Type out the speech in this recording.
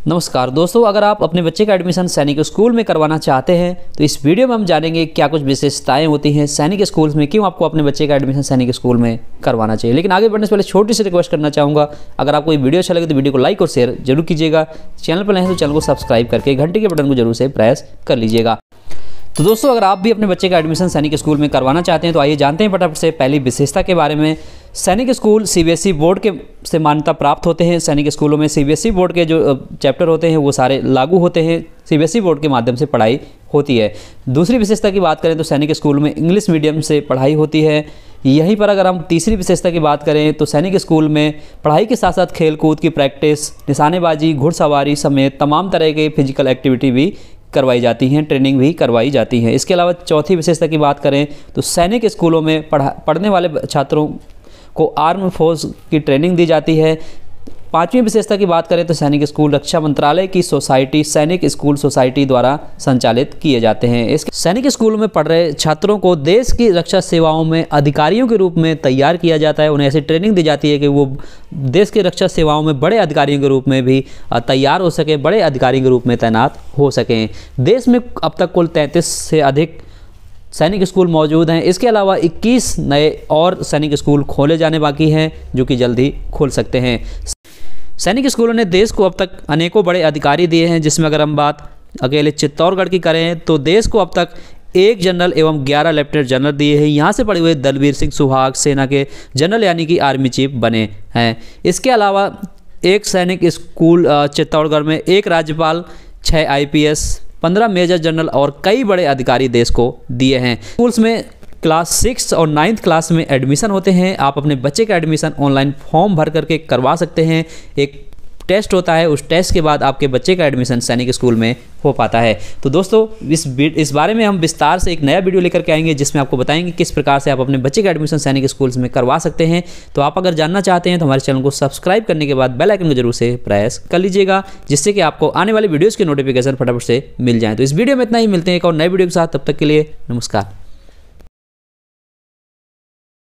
नमस्कार दोस्तों, अगर आप अपने बच्चे का एडमिशन सैनिक स्कूल में करवाना चाहते हैं तो इस वीडियो में हम जानेंगे क्या कुछ विशेषताएं होती हैं सैनिक स्कूल में, क्यों आपको अपने बच्चे का एडमिशन सैनिक स्कूल में करवाना चाहिए। लेकिन आगे बढ़ने से पहले छोटी सी रिक्वेस्ट करना चाहूँगा, अगर आपको ये वीडियो अच्छा लगे तो वीडियो को लाइक और शेयर जरूर कीजिएगा। चैनल पर नए हैं तो चैनल को सब्सक्राइब करके घंटे के बटन को जरूर से प्रेस कर लीजिएगा। तो दोस्तों, अगर आप भी अपने बच्चे का एडमिशन सैनिक स्कूल में करवाना चाहते हैं तो आइए जानते हैं फटाफट से पहली विशेषता के बारे में। सैनिक स्कूल सीबीएसई बोर्ड के से मान्यता प्राप्त होते हैं। सैनिक स्कूलों में सीबीएसई बोर्ड के जो चैप्टर होते हैं वो सारे लागू होते हैं। सीबीएसई बोर्ड के माध्यम से पढ़ाई होती है। दूसरी विशेषता की बात करें तो सैनिक स्कूल में इंग्लिश मीडियम से पढ़ाई होती है। यहीं पर अगर हम तीसरी विशेषता की बात करें तो सैनिक स्कूल में पढ़ाई के साथ साथ खेलकूद की प्रैक्टिस, निशानेबाजी, घुड़सवारी समेत तमाम तरह के फिजिकल एक्टिविटी भी करवाई जाती हैं, ट्रेनिंग भी करवाई जाती है। इसके अलावा चौथी विशेषता की बात करें तो सैनिक स्कूलों में पढ़ने वाले छात्रों को आर्म फोर्स की ट्रेनिंग दी जाती है। पांचवी विशेषता की बात करें तो सैनिक स्कूल रक्षा मंत्रालय की सोसाइटी सैनिक स्कूल सोसाइटी द्वारा संचालित किए जाते हैं। इस सैनिक स्कूल में पढ़ रहे छात्रों को देश की रक्षा सेवाओं में अधिकारियों के रूप में तैयार किया जाता है। उन्हें ऐसी ट्रेनिंग दी जाती है कि वो देश की रक्षा सेवाओं में बड़े अधिकारियों के रूप में भी तैयार हो सके, बड़े अधिकारी के रूप में तैनात हो सकें। देश में अब तक कुल 33 से अधिक सैनिक स्कूल मौजूद हैं। इसके अलावा 21 नए और सैनिक स्कूल खोले जाने बाकी हैं जो कि जल्द ही खुल सकते हैं। सैनिक स्कूलों ने देश को अब तक अनेकों बड़े अधिकारी दिए हैं, जिसमें अगर हम बात अकेले चित्तौड़गढ़ की करें तो देश को अब तक 1 जनरल एवं 11 लेफ्टिनेंट जनरल दिए हैं। यहाँ से पढ़े हुए दलबीर सिंह सुहाग सेना के जनरल यानी कि आर्मी चीफ बने हैं। इसके अलावा एक सैनिक स्कूल चित्तौड़गढ़ में 1 राज्यपाल, 6 IPS, 15 मेजर जनरल और कई बड़े अधिकारी देश को दिए हैं। स्कूल्स में क्लास 6 और 9th क्लास में एडमिशन होते हैं। आप अपने बच्चे का एडमिशन ऑनलाइन फॉर्म भर करके करवा सकते हैं। एक टेस्ट होता है, उस टेस्ट के बाद आपके बच्चे का एडमिशन सैनिक स्कूल में हो पाता है। तो दोस्तों, इस बारे में हम विस्तार से एक नया वीडियो लेकर के आएंगे जिसमें आपको बताएंगे किस प्रकार से आप अपने बच्चे का एडमिशन सैनिक स्कूल्स में करवा सकते हैं। तो आप अगर जानना चाहते हैं तो हमारे चैनल को सब्सक्राइब करने के बाद बेल आइकन को जरूर से प्रेस कर लीजिएगा, जिससे कि आपको आने वाली वीडियोज़ के नोटिफिकेशन फटाफट से मिल जाए। तो इस वीडियो में इतना ही, मिलते हैं एक और नए वीडियो के साथ। तब तक के लिए नमस्कार।